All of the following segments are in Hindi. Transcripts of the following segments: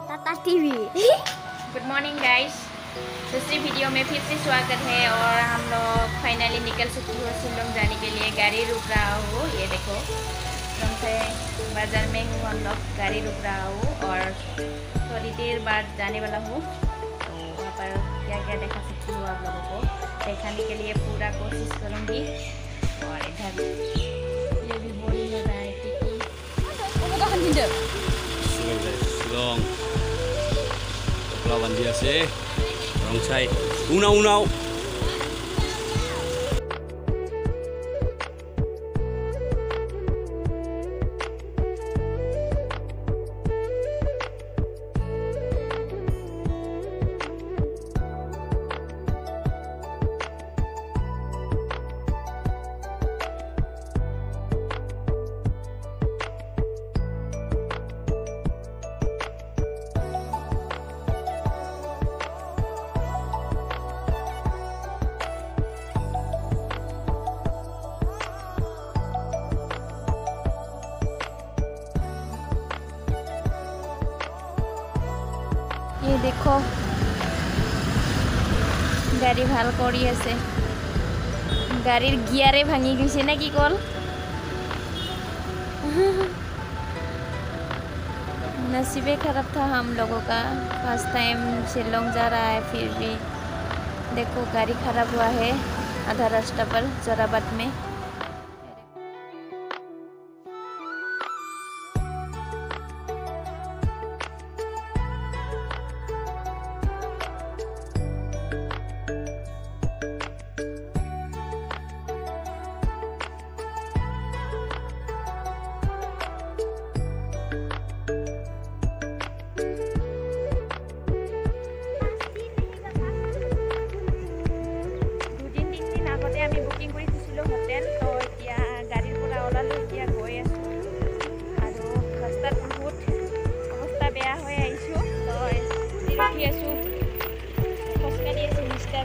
Tata TV. Good morning guys, दूसरी वीडियो में फिर से स्वागत है। और हम लोग फाइनली निकल चुकी हो शिलोंग जाने के लिए। गाड़ी रुक रहा हो, ये देखो शिलोंग से बाज़ार में हूँ हम लोग, गाड़ी रुक रहा हूँ और थोड़ी देर बाद जाने वाला हूँ। तो वहाँ पर क्या क्या देखा सकती हूँ आप लोगों को दिखाने के लिए पूरा कोशिश करूँगी। और इधर ये भी बोरिंग हो रहा है Long lawan dia sih orang saya unau ये देखो गाड़ी ভাল কৰি আছে। গাড়ীৰ গিয়াৰে ভাঙি গৈছে না কি কল। नसीबे खराब था हम लोगों का। फर्स्ट टाइम शिलोंग जा रहा है, फिर भी देखो गाड़ी खराब हुआ है आधा रास्ता पर जोराबाद में। আমি বুকিং কৰি দিছিলোঁ হোটেল। তো এতিয়া গাড়ীৰ পৰা ওলালোঁ, এতিয়া গৈ আছোঁ আৰু ৰাস্তাত বহুত অৱস্থা বেয়া হৈ আহিছোঁ। তো ৰখি আছোঁ, খোজকাঢ়ি আছোঁ মিষ্টাৰ।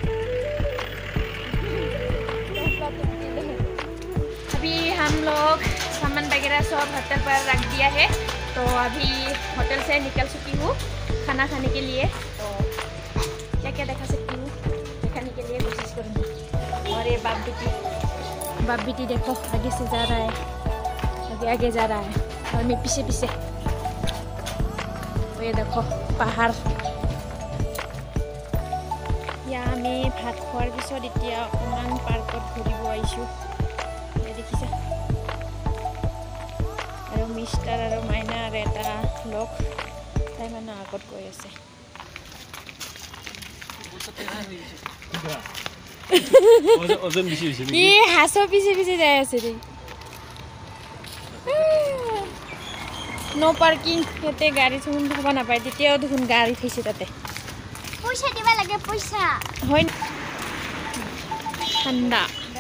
अभी हम लोग सामान वगैरह सब होटल पर रख दिया है। तो अभी होटल से निकल चुकी हूँ खाना खाने के लिए। तो क्या क्या दिखा सकती हूँ दिखाने के लिए कोशिश करूँगी। और ये बाप बेटी देखो आगे से जा रहा है, आगे जा रहा है और मैं पीछे पीछे। और ये देखो पहाड़। यहाँ मैं भात खোৱাৰ পিছত এতিয়া অকণমান পাৰ্কত ঘূৰিব আহিছোঁ। দেখিছে আৰু মিষ্টাৰ আৰু মাইনা আৰু এটা লগ তাই মানে আগত গৈ আছে। হাঁচৰ পিছে পিছে যাই আছে দেই। নো পাৰ্কিং, ইয়াতে গাড়ী চোন থ'ব নাপায়। তেতিয়াও দেখোন গাড়ী থৈছে তাতে। পইচা দিব লাগে, পইচা হয় ঠাণ্ডা।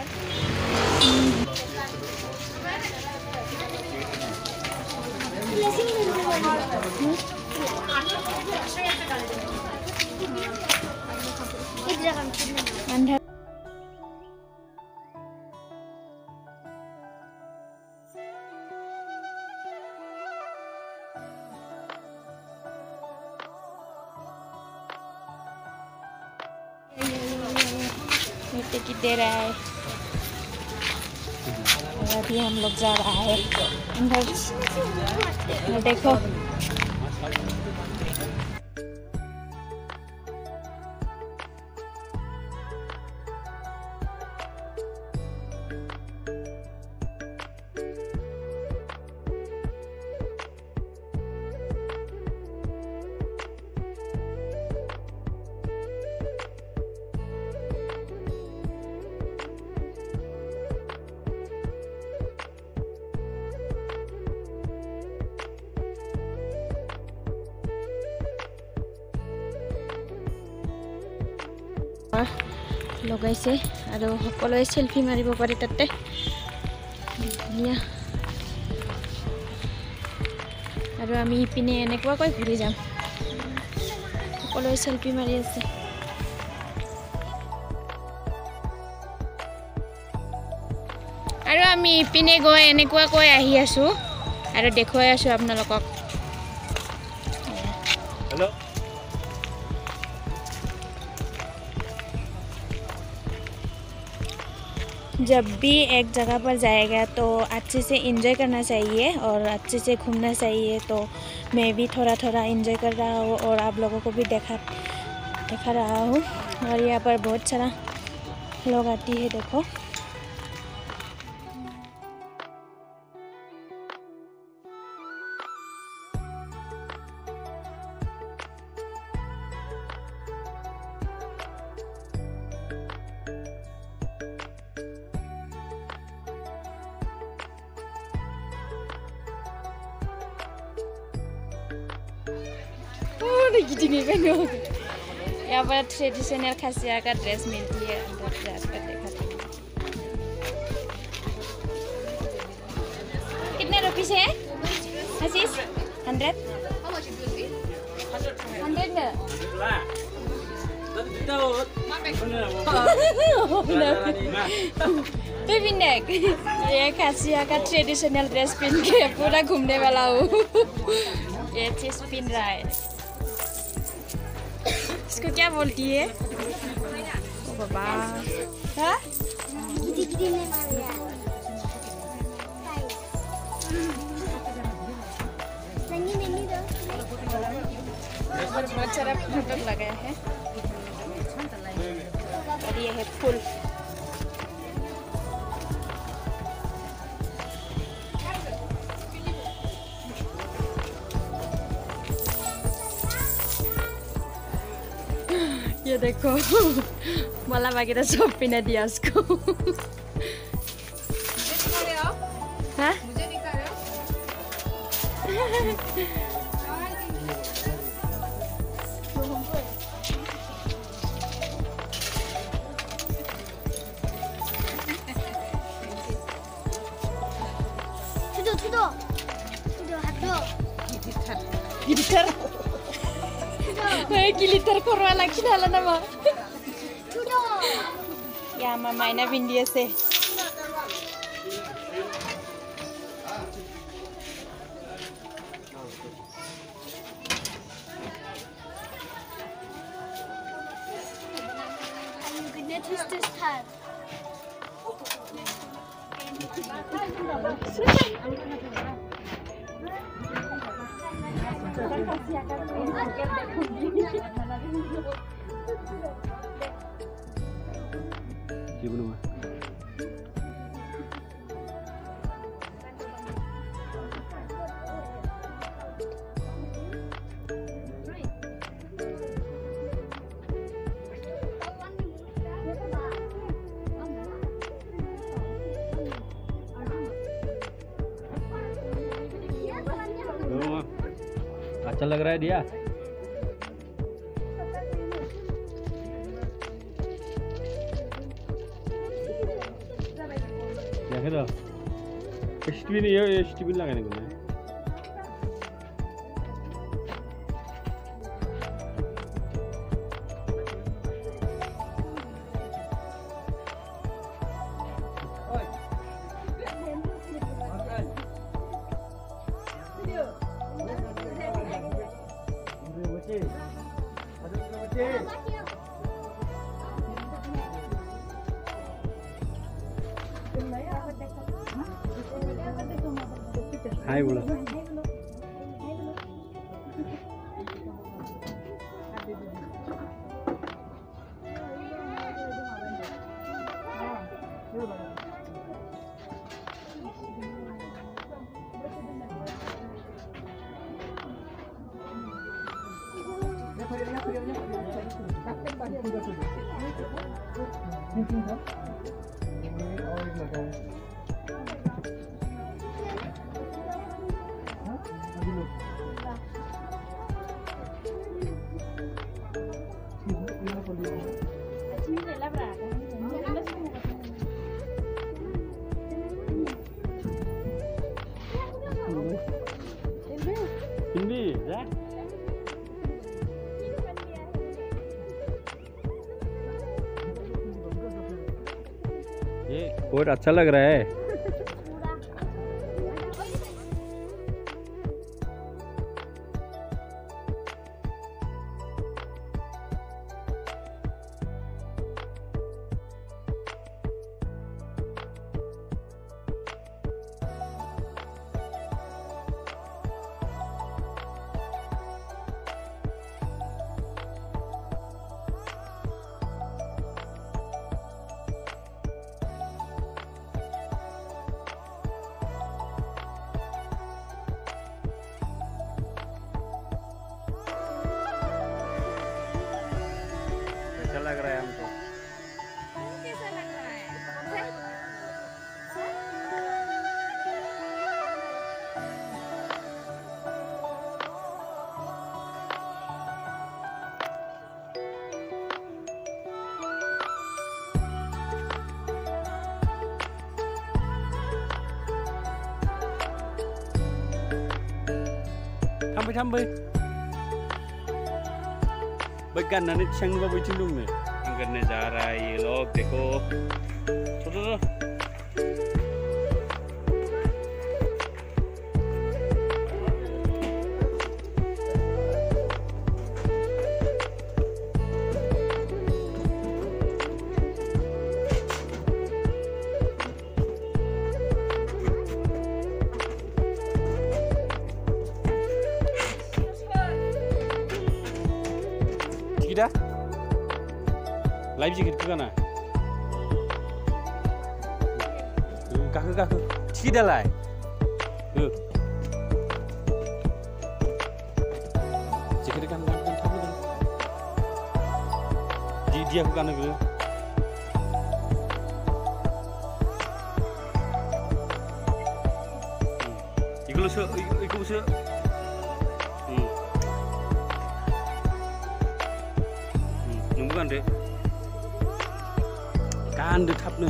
আন্ধাৰ टिकट दे रहा है और अभी हम लोग जा रहा है अंदर। देखो লগাইছে আৰু সকলোৱে সেলফি মাৰিব পাৰে তাতে। ধুনীয়া। আৰু আমি ইপিনে এনেকুৱাকৈ ঘূৰি যাম। সকলোৱে সেলফি মাৰি আছে। আৰু আমি ইপিনে গৈ এনেকুৱাকৈ আহি আছোঁ আৰু দেখুৱাই আছোঁ আপোনালোকক। हेलो। जब भी एक जगह पर जाएगा तो अच्छे से एंजॉय करना चाहिए और अच्छे से घूमना चाहिए। तो मैं भी थोड़ा थोड़ा एंजॉय कर रहा हूँ और आप लोगों को भी दिखा रहा हूँ। और यहाँ पर बहुत सारा लोग आती है, देखो। यहाँ पर ट्रेडिशनल खासिया का ड्रेस मिलती है, अंदर जाकर दिखाती हूँ। कितने रुपीस है हसीस? 100? 100 ना? ये खासिया का ट्रेडिशनल ड्रेस पहन के पूरा घूमने वाला हूँ। ये चीज पहन रहा है, इसको क्या बोलती है? ओ बाबा, हाँ? बहुत सारा फोटो लगाया है और ये है फूल। ये देखो मला बागेर सब पिना दिया उसको। हाँ? Gitar. Gitar korwa lagi dalam nama. Ya mama ina bindia se. अच्छा लग रहा है दिया। देखे तो स्टीबिन ये स्टीबिन लगाने को है। हाय बोला। हिंदी ya? ये बहुत अच्छा लग रहा है। थांबाय थांबाय बै गाननानै थिखांनोबा बैथिं दंनो आं गाननो जारायो लग देखो टिकेटा लाइफ जेकेटखौ गाना गाखो गाखो टिकेटालाय जेकेट गान गान गान थाब दियाखौ गानो गो इखौसो नोंबो गानदो थाबनो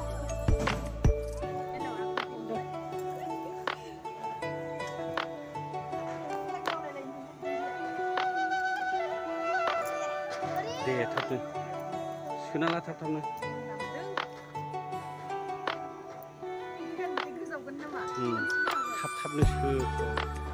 दे थाबनो सोना ला थाबनो थाबनो सो